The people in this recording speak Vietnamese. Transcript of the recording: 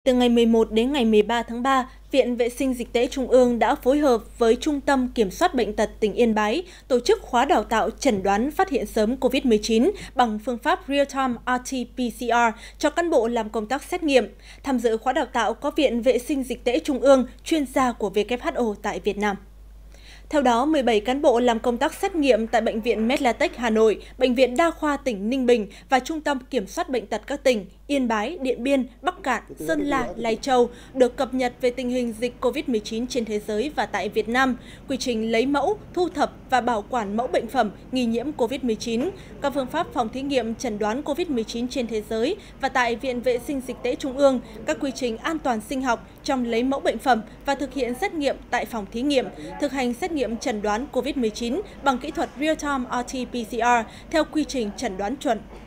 Từ ngày 11 đến ngày 13 tháng 3, Viện Vệ sinh Dịch tễ Trung ương đã phối hợp với Trung tâm Kiểm soát Bệnh tật tỉnh Yên Bái tổ chức khóa đào tạo chẩn đoán phát hiện sớm COVID-19 bằng phương pháp Real-time RT-PCR cho cán bộ làm công tác xét nghiệm. Tham dự khóa đào tạo có Viện Vệ sinh Dịch tễ Trung ương, chuyên gia của WHO tại Việt Nam. Theo đó, 17 cán bộ làm công tác xét nghiệm tại Bệnh viện Medlatech Hà Nội, Bệnh viện Đa khoa tỉnh Ninh Bình và Trung tâm Kiểm soát Bệnh tật các tỉnh Yên Bái, Điện Biên, Bắc Kạn, Sơn La, Lai Châu được cập nhật về tình hình dịch COVID-19 trên thế giới và tại Việt Nam, quy trình lấy mẫu, thu thập và bảo quản mẫu bệnh phẩm nghi nhiễm COVID-19, các phương pháp phòng thí nghiệm chẩn đoán COVID-19 trên thế giới và tại Viện Vệ sinh Dịch tễ Trung ương, các quy trình an toàn sinh học trong lấy mẫu bệnh phẩm và thực hiện xét nghiệm tại phòng thí nghiệm, thực hành xét nghiệm chẩn đoán COVID-19 bằng kỹ thuật Real-time RT-PCR theo quy trình chẩn đoán chuẩn.